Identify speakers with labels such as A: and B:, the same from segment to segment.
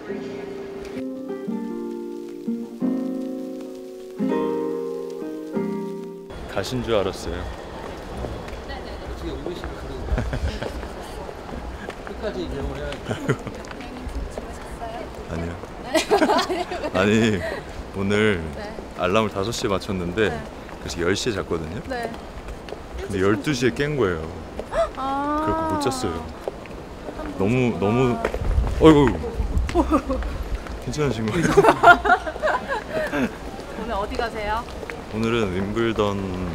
A: 가신 줄 알았어요.
B: 어떻게 의외식을 끝까지 얘기를 해야
A: 아니요. 아니 오늘 알람을 5시에 맞췄는데 그래서 10시에 잤거든요. 근데 12시에 깬 거예요. 그래서 못 잤어요. 너무 어이구 괜찮으신 거예요?
C: 오늘 어디 가세요?
A: 오늘은 윈블던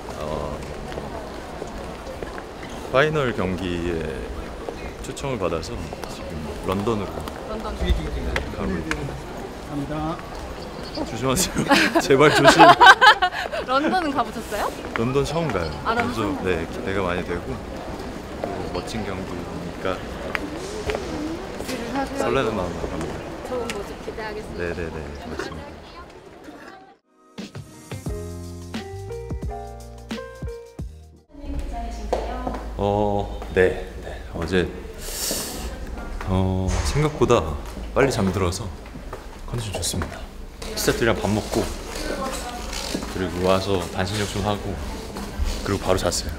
A: 파이널 경기에 초청을 받아서 지금 런던으로 갑니다.
B: 합니다.
A: 조심하세요. 제발 조심.
C: 런던은 가보셨어요?
A: 런던 처음 가요.
C: 아, 런던
A: 그래서
C: 처음
A: 네, 기대가 많이 되고 또 멋진 경기니까 설레는 마음으로 갑니다.
C: 좋은 모습 기대하겠습니다.
A: 네네네, 맞습니다. 네. 어제 생각보다 빨리 잠이 들어서 컨디션 좋습니다. 스태프들이랑 밥 먹고 그리고 와서 반신욕 좀 하고 그리고 바로 잤어요.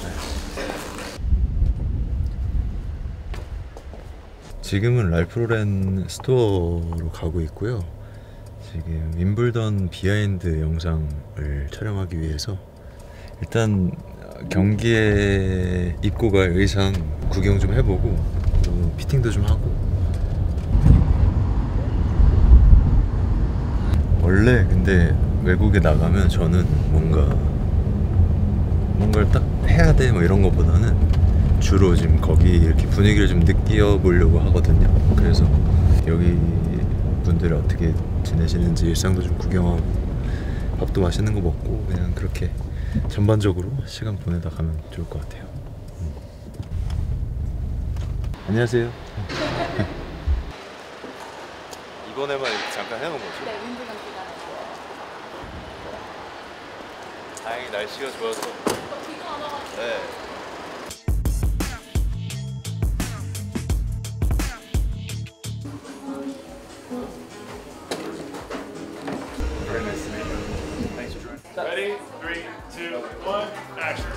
A: 지금은 랄프 로렌 스토어로 가고 있고요. 지금 윈블던 비하인드 영상을 촬영하기 위해서 일단 경기에 입고 갈 의상 구경 좀 해보고 또 피팅도 좀 하고. 원래 근데 외국에 나가면 저는 뭔가를 딱 해야 돼 뭐 이런 거보다는 주로 지금 거기 이렇게 분위기를 좀 느껴보려고 하거든요. 그래서 여기 분들이 어떻게 지내시는지 일상도 좀 구경하고 밥도 맛있는 거 먹고 그냥 그렇게 전반적으로 시간 보내다 가면 좋을 것 같아요. 안녕하세요. 이번에만 잠깐 해놓은 거죠?
C: 네, 윈블던 기간.
A: 다행히 날씨가 좋아서.
C: 비가 안 와가지고.
A: 네.
D: Ready? 3, 2, 1, action.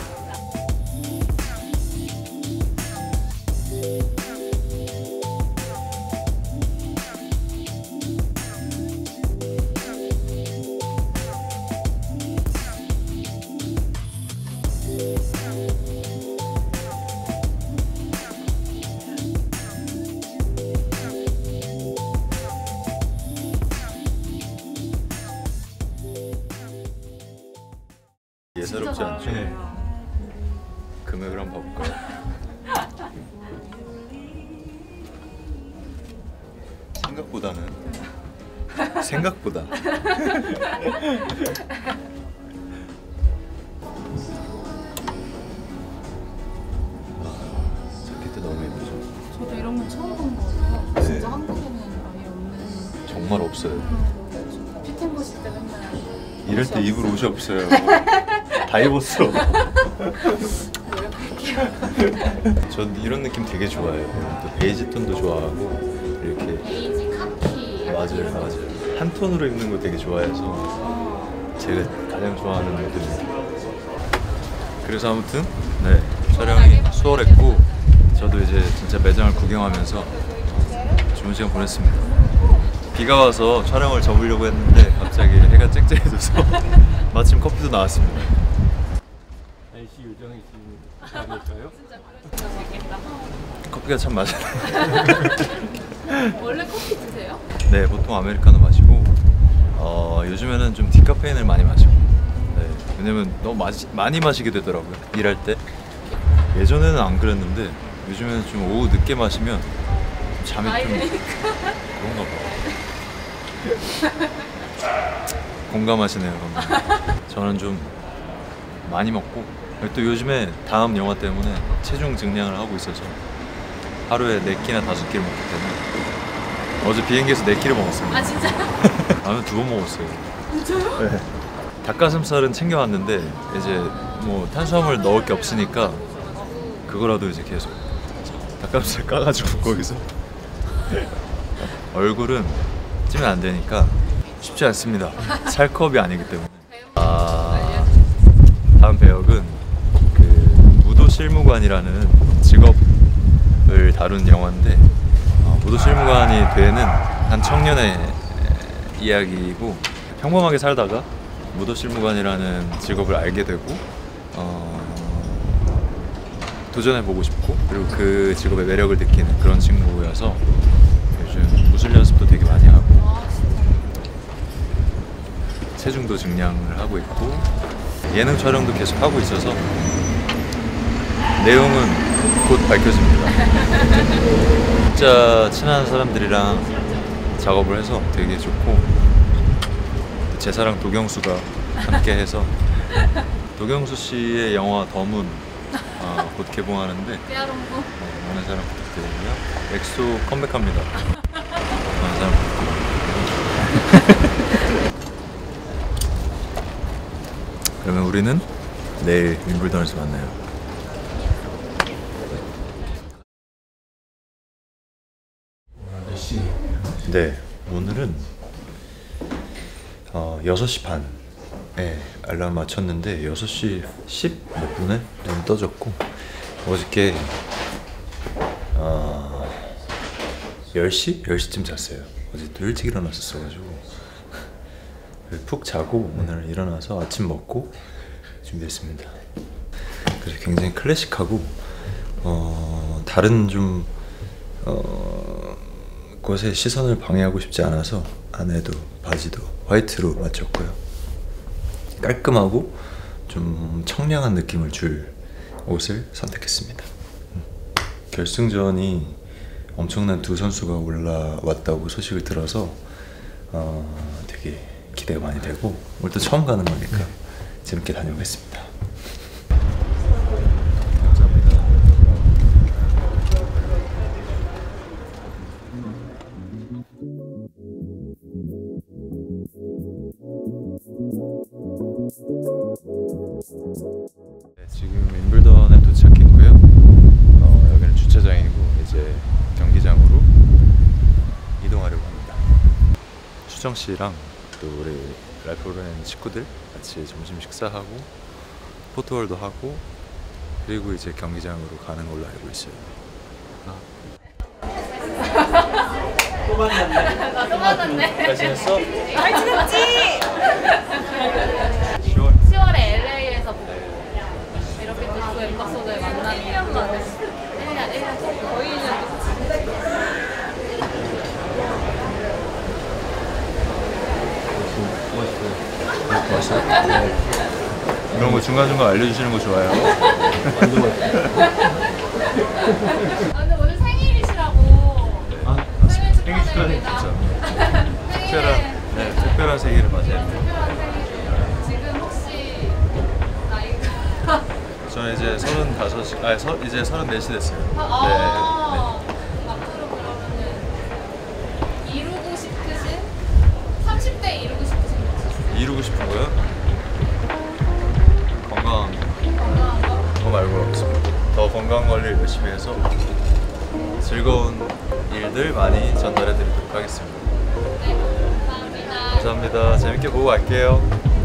A: 예사롭지 않죠? 금액을 한번 봐볼까요? 생각보다 자켓도 너무 예쁘죠?
C: 저도 이런 건 처음 본 것 같아요. 진짜 한국에는 아예 없는.
A: 정말 없어요.
C: 피팅 보실 때 맨날
A: 이럴 때 입을 옷이 없어요. 다 입었어.
C: 노력할게요.
A: 전 이런 느낌 되게 좋아해요. 또 베이지 톤도 좋아하고 이렇게.
C: 베이지, 카키.
A: 맞아요. 한 톤으로 입는 거 되게 좋아해서 제가 가장 좋아하는 모드입니다. 그래서 아무튼 네, 촬영이 수월했고 저도 이제 진짜 매장을 구경하면서 좋은 시간 보냈습니다. 비가 와서 촬영을 접으려고 했는데 갑자기 해가 쨍쨍해져서 마침 커피도 나왔습니다.
B: 날씨 요정이 지금 아닐까요?
A: 커피가 참 맛있어요.
C: 원래 커피 드세요?
A: 네, 보통 아메리카노 마시고 요즘에는 좀 디카페인을 많이 마시고. 네, 왜냐면 너무 많이 마시게 되더라고요, 일할 때. 예전에는 안 그랬는데 요즘에는 좀 오후 늦게 마시면 잠이 좀 그런가 봐. 공감하시네요. 저는 좀 많이 먹고 또 요즘에 다음 영화 때문에 체중 증량을 하고 있어서 하루에 4끼나 5끼를 먹기 때문에 어제 비행기에서 4끼를 먹었습니다.
C: 아 진짜?
A: 라면 2번 먹었어요.
C: 진짜요?
A: 네. 닭가슴살은 챙겨왔는데 이제 뭐 탄수화물 넣을 게 없으니까 그거라도 이제 계속 닭가슴살 까가지고 거기서 얼굴은 찌면 안 되니까 쉽지 않습니다. 찰컵이 아니기 때문에. 다음 배역은 그 무도실무관이라는 직업을 다룬 영화인데, 무도실무관이 되는 한 청년의 이야기이고, 평범하게 살다가 무도실무관이라는 직업을 알게 되고 도전해보고 싶고, 그리고 그 직업의 매력을 느끼는 그런 친구여서 요즘 무술 연습도 되게 많이 하고 체중도 증량을 하고 있고 예능 촬영도 계속 하고 있어서 내용은 곧 밝혀집니다. 진짜 친한 사람들이랑 작업을 해서 되게 좋고, 제 사랑 도경수가 함께 해서 도경수 씨의 영화 더문 곧 개봉하는데 많은 사랑 부탁드리고요. 엑소 컴백합니다. 많은 사랑 부탁드립니다. 그러면 우리는 내일 윈블던에서 만나요. 네, 오늘은 6시 반에 알람 맞췄는데 6시 10 몇 분에 눈 떠졌고, 어저께 10시? 10시쯤 잤어요. 어제 또 일찍 일어났었어가지고 푹 자고 오늘 일어나서 아침 먹고 준비했습니다. 그래서 굉장히 클래식하고 다른 좀 곳에 시선을 방해하고 싶지 않아서 안에도 바지도 화이트로 맞췄고요. 깔끔하고 좀 청량한 느낌을 줄 옷을 선택했습니다. 결승전이 엄청난 두 선수가 올라왔다고 소식을 들어서 되게 기대가 많이 되고, 오늘 또 처음 가는 거니까 재밌게 다녀오겠습니다. 감사합니다. 네, 지금 윈블던에 도착했고요. 여기는 주차장이고 이제 경기장으로 이동하려고 합니다. 수정 씨랑 또 우리 랄프 로렌 식구들 같이 점심 식사하고 포토월도 하고, 그리고 이제 경기장으로 가는 걸로 알고 있어요.
E: 또 만났네.
A: 잘 지냈어?
E: 잘 지냈지?
C: 10월에 LA에서 이렇게 또 두 엠버서더를 만나는 1년 만에 1년 거의 1년
A: 맛있어요? 이런 거 중간중간 알려주시는 거 좋아요.
C: 근데 오늘 생일이시라고. 생일 축하드립니다.
A: 특별한 생일을 맞이해요.
C: 특별한 생일이에요. 지금 혹시 나이가
A: 저는 이제 35시, 이제 34시 됐어요.
C: 앞으로 그러면은 이루고 싶으신 30대 이루고 싶으신 거 있으세요?
A: 이루고 싶은 거요? 건강한 거 말고 없습니다. 더 건강 관리를 열심히 해서 즐거운 일들 많이 전달해 드리도록 하겠습니다.
C: 네, 감사합니다.
A: 감사합니다. 재밌게 보고 갈게요.